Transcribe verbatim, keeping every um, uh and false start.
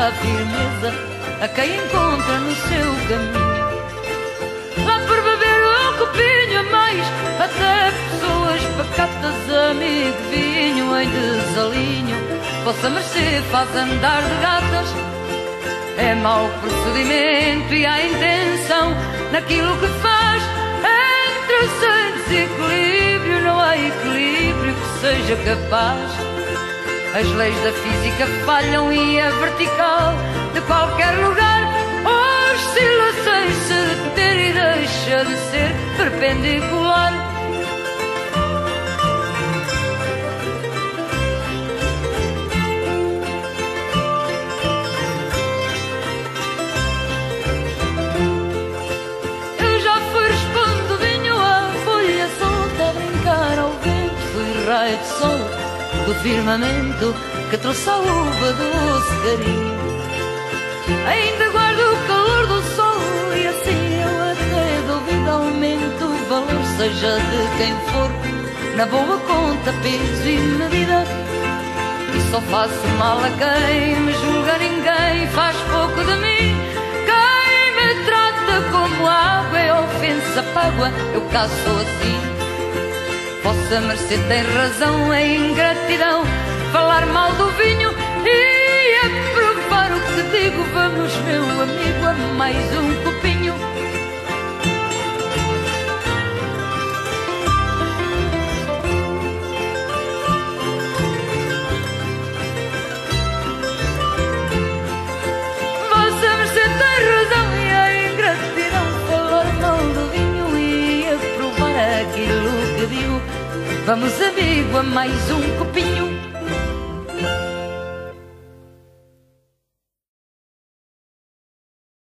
dá firmeza a quem encontra no seu caminho. Lá por beber um copinho a mais, até pessoas pacatas, amigo vinho em desalinho. Vossa mercê faz andar de gatas, é mau procedimento e há intenção naquilo que faz. Entre sem desequilíbrio não há equilíbrio que seja capaz. As leis da física falham e a vertical de qualquer lugar oscila sem se deter e deixa de ser perpendicular. Eu já fui respondo vinho à folha solta a brincar ao vento. Fui raio de sol do firmamento que trouxe a uva doce carinho. Ainda guardo o calor do sol e assim eu até dou vida, aumento o valor, seja de quem for, na boa conta, peso e medida. E só faço mal a quem me julga, ninguém faz pouco de mim. Quem me trata como água é ofensa págua, eu caso assim. Vossa mercê tem razão, é ingratidão falar mal do vinho e a provar o que digo. Vamos, meu amigo, a mais um copinho. Vossa mercê tem razão e é ingratidão falar mal do vinho e a provar aquilo que digo. Vamos, amigo, a mais um copinho.